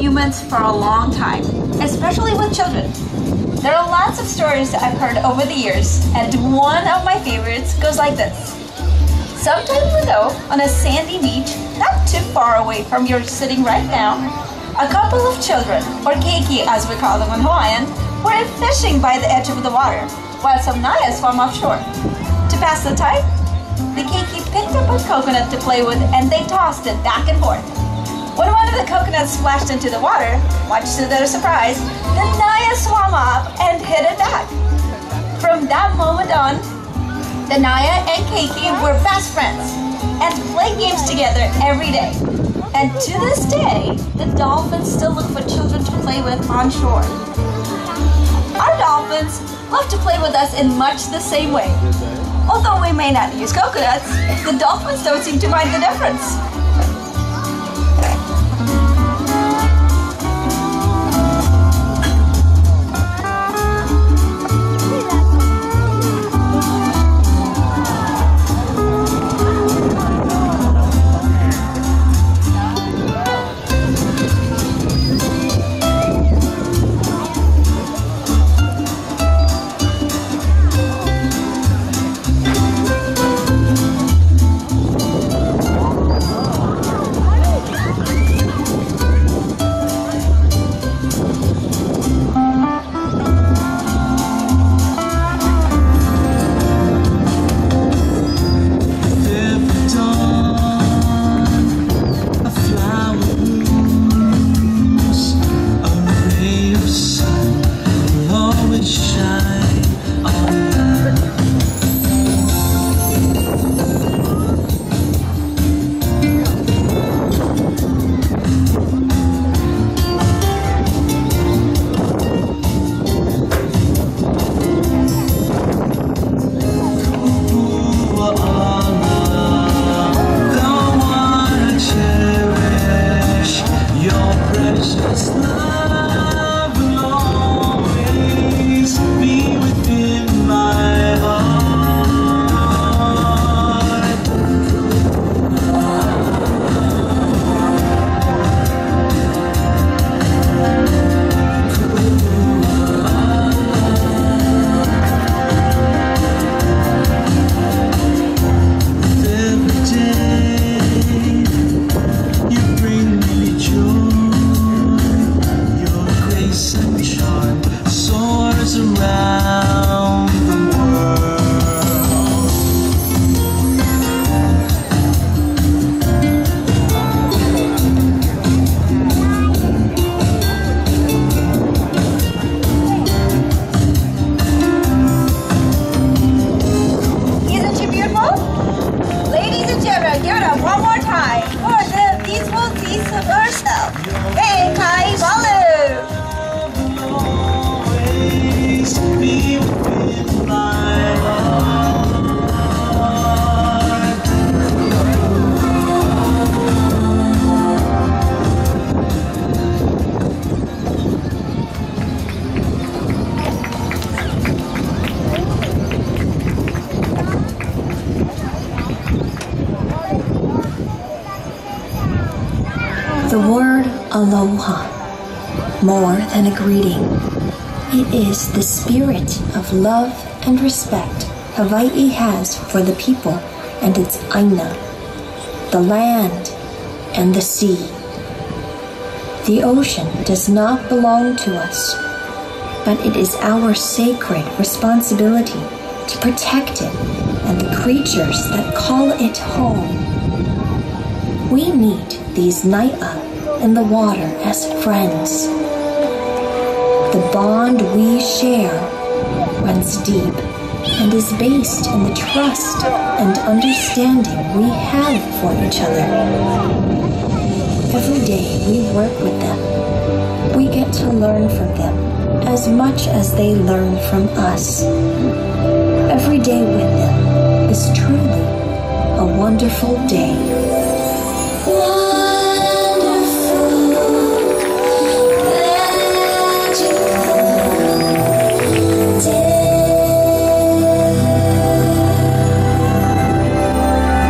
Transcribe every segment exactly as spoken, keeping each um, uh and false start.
humans for a long time, especially with children. There are lots of stories that I've heard over the years, and one of my favorites goes like this. Some time ago, on a sandy beach, not too far away from where you're sitting right now, a couple of children, or keiki as we call them in Hawaiian, were fishing by the edge of the water, while some naya swam offshore. To pass the time, the keiki picked up a coconut to play with and they tossed it back and forth. When one of the coconuts splashed into the water, much to their surprise, the naya swam up and hit it back. From that moment on, the naya and keiki were best friends and played games together every day. And to this day, the dolphins still look for children to play with on shore. Our dolphins love to play with us in much the same way. Although we may not use coconuts, the dolphins don't seem to mind the difference. The word aloha, more than a greeting, it is the spirit of love and respect Hawaii has for the people and its aina, the land and the sea. The ocean does not belong to us, but it is our sacred responsibility to protect it and the creatures that call it home. We meet these nai'a in the water as friends. The bond we share runs deep and is based in the trust and understanding we have for each other. Every day we work with them. We get to learn from them as much as they learn from us. Every day with them is truly a wonderful day.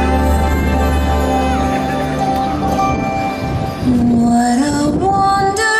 What a wonderful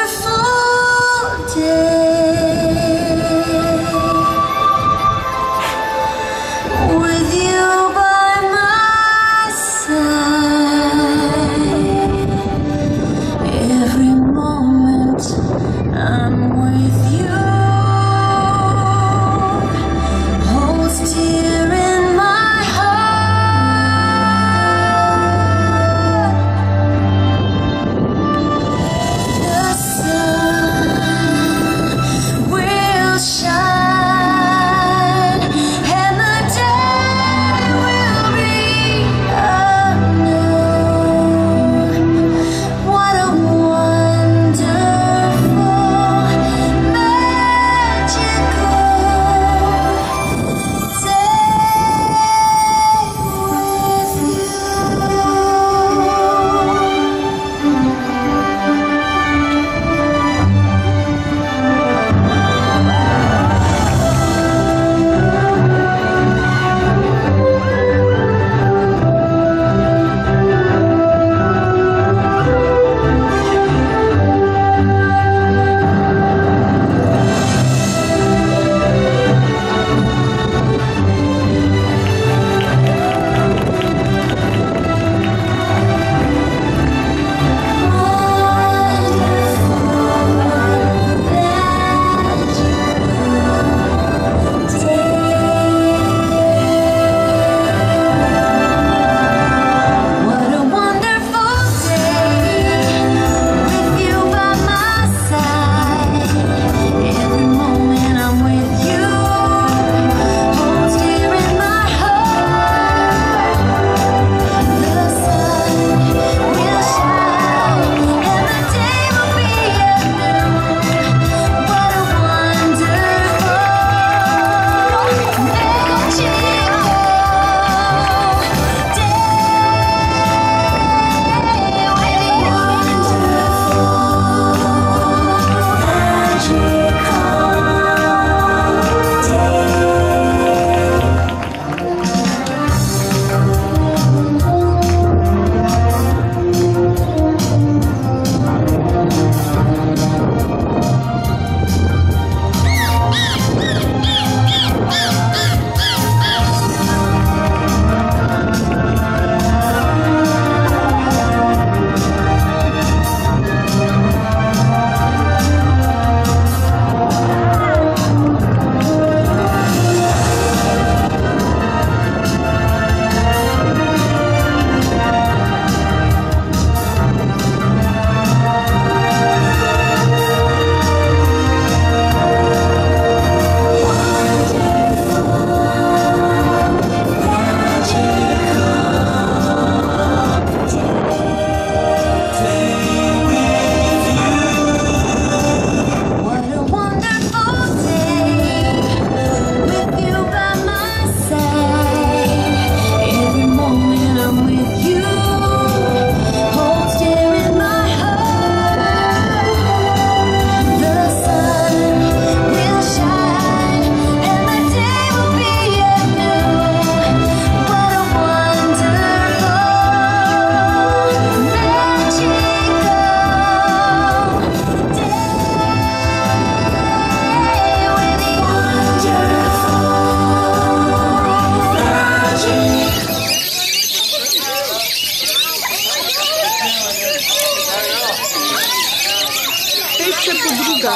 dito.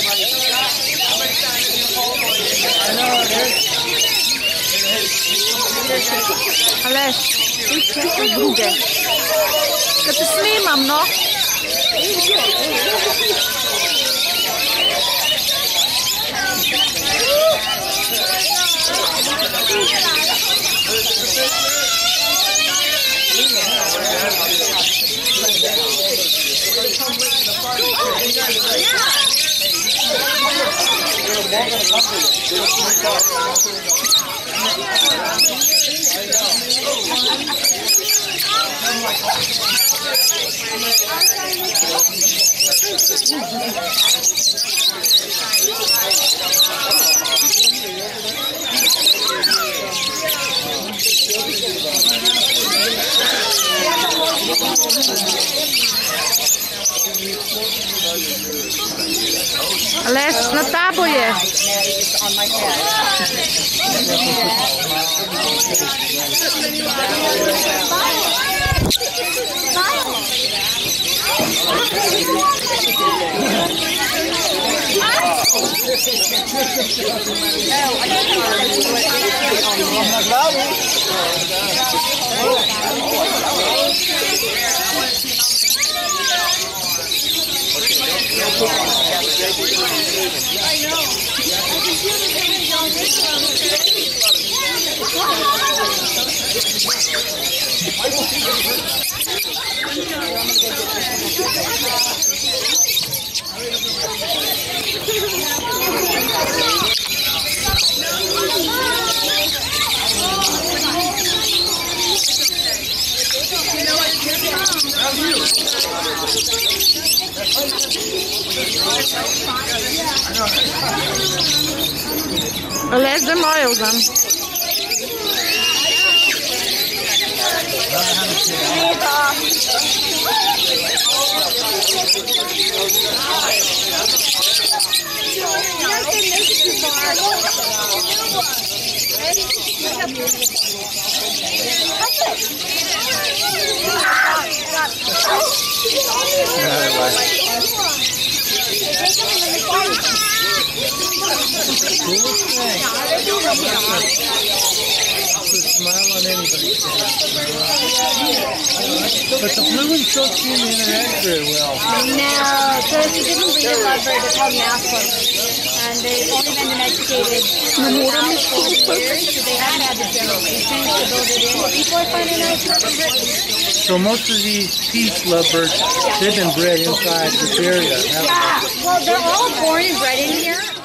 Ales, ito drugie. To snimam, no? Ales, na tabo je. Ales, de moje uzam. Smile on anybody's face. But the blue ones don't seem to interact very well. No, so if you didn't breed a lovebird, they're called mass lovebirds. And they've only been domesticated for about forty years, so they haven't had the generations to build it in. But people are finding out it's not written. So most of these peace lovebirds, they've been bred inside this area. Yeah, well, they're all born and bred in here.